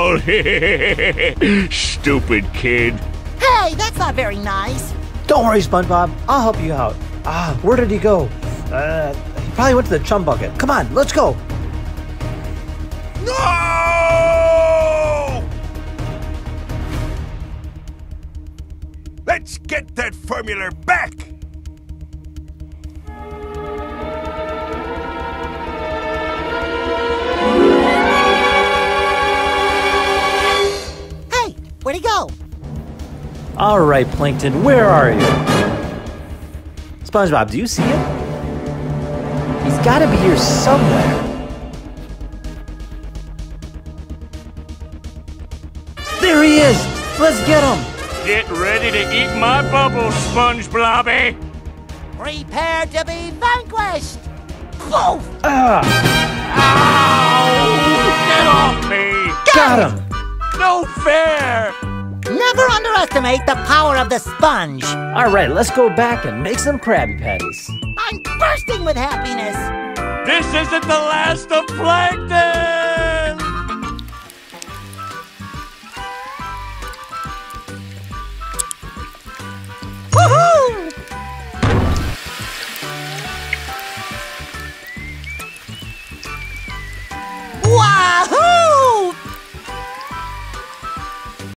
all. Stupid kid. Hey, that's not very nice. Don't worry, SpongeBob. I'll help you out. Where did he go? He probably went to the chum bucket. Come on, let's go. No! Let's get that formula back. Hey, where'd he go? All right, Plankton, where are you? SpongeBob, do you see him? He's got to be here somewhere. There he is! Let's get him! Get ready to eat my bubbles, Spongeblobby. Prepare to be vanquished! Poof! Ow! Get off me! Got him! No fair! Never underestimate the power of the sponge. All right, let's go back and make some Krabby Patties. I'm bursting with happiness. This isn't the last of Plankton!